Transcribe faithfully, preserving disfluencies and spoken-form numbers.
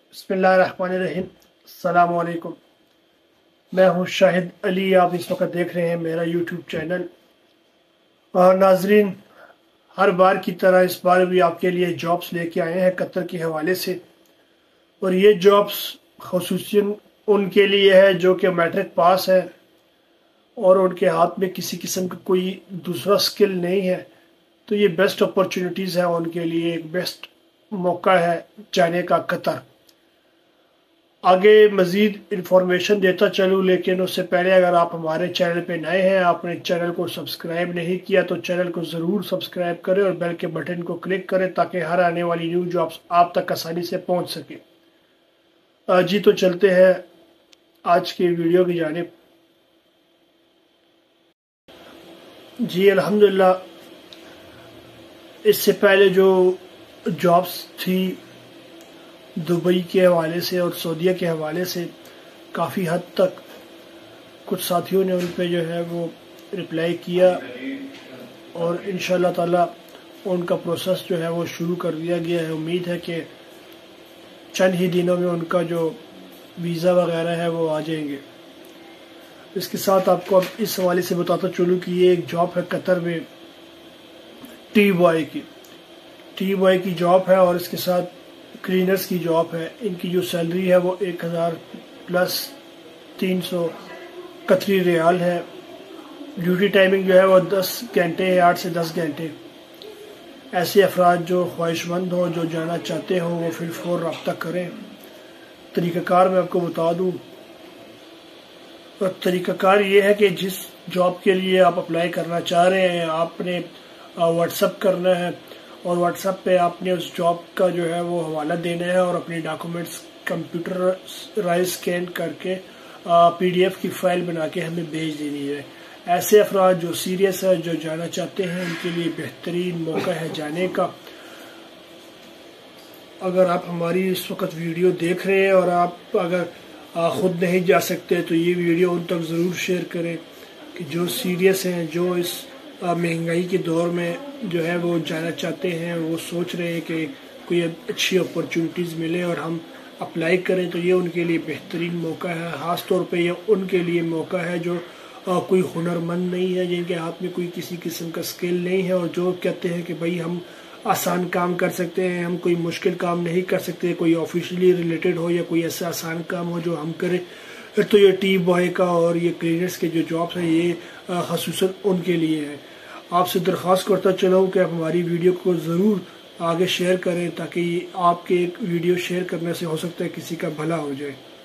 बिस्मिल्लाहिर्रहमानिर्रहीम। अस्सलाम वालेकुम। मैं हूं शाहिद अली। आप इस वक्त देख रहे हैं मेरा यूट्यूब चैनल। और नाजरीन, हर बार की तरह इस बार भी आपके लिए जॉब्स लेके आए हैं कतर के हवाले से। और ये जॉब्स खुसूसियन उनके लिए है जो कि मैट्रिक पास है और उनके हाथ में किसी किस्म का कोई दूसरा स्किल नहीं है। तो ये बेस्ट अपॉर्चुनिटीज़ है उनके लिए, एक बेस्ट मौका है जाने का कतर। आगे मज़ीद इन्फॉर्मेशन देता चलूँ, लेकिन उससे पहले अगर आप हमारे चैनल पे नए हैं, आपने चैनल को सब्सक्राइब नहीं किया तो चैनल को ज़रूर सब्सक्राइब करें और बेल के बटन को क्लिक करें ताकि हर आने वाली न्यू जॉब्स आप तक आसानी से पहुंच सके। जी तो चलते हैं आज के वीडियो की जानिब। जी अल्हम्दुलिल्लाह, इससे पहले जो जॉब्स थी दुबई के हवाले से और सऊदीया के हवाले से काफ़ी हद तक कुछ साथियों ने उन पे जो है वो रिप्लाई किया और इंशाल्लाह ताला उनका प्रोसेस जो है वो शुरू कर दिया गया है। उम्मीद है कि चंद ही दिनों में उनका जो वीज़ा वगैरह है वो आ जाएंगे। इसके साथ आपको अब इस हवाले से बताता चलूँ कि ये एक जॉब है कतर में, टी बॉय की टी बॉय की जॉब है और इसके साथ क्लीनर्स की जॉब है। इनकी जो सैलरी है वो एक हज़ार प्लस तीन सौ कतरी रियाल है। ड्यूटी टाइमिंग जो है वो दस घंटे है, आठ से दस घंटे। ऐसे अफराद जो ख्वाहिशमंद हो, जो जाना चाहते हो, वो फिर फौर रब्ता करें। तरीक़ाकार मैं आपको बता दूं, और तरीक़ाकार ये है कि जिस जॉब के लिए आप अप्लाई करना चाह रहे हैं आपने व्हाट्सअप करना है और व्हाट्सएप पे आपने उस जॉब का जो है वो हवाला देना है और अपने डॉक्यूमेंट्स कंप्यूटराइज स्कैन करके पीडीएफ की फाइल बना के हमें भेज देनी है। ऐसे अफराद जो सीरियस है, जो जाना चाहते हैं, उनके लिए बेहतरीन मौका है जाने का। अगर आप हमारी इस वक्त वीडियो देख रहे हैं और आप अगर खुद नहीं जा सकते तो ये वीडियो उन तक ज़रूर शेयर करें कि जो सीरियस हैं, जो इस महंगाई के दौर में जो है वो जाना चाहते हैं, वो सोच रहे हैं कि कोई अच्छी अपॉर्चुनिटीज़ मिले और हम अप्लाई करें, तो ये उनके लिए बेहतरीन मौका है। ख़ास तौर पे ये उनके लिए मौका है जो आ, कोई हुनरमंद नहीं है, जिनके हाथ में कोई किसी किस्म का स्किल नहीं है और जो कहते हैं कि भाई हम आसान काम कर सकते हैं, हम कोई मुश्किल काम नहीं कर सकते, कोई ऑफिशियली रिलेटेड हो या कोई ऐसा आसान काम हो जो हम करें। तो ये टी बॉय का और ये क्लीनर्स के जो जॉब्स हैं ये ख़ुसूसन उनके लिए है। आपसे दरख्वास्त करता चलाऊँ कि आप हमारी वीडियो को ज़रूर आगे शेयर करें ताकि आपके एक वीडियो शेयर करने से हो सकता है किसी का भला हो जाए।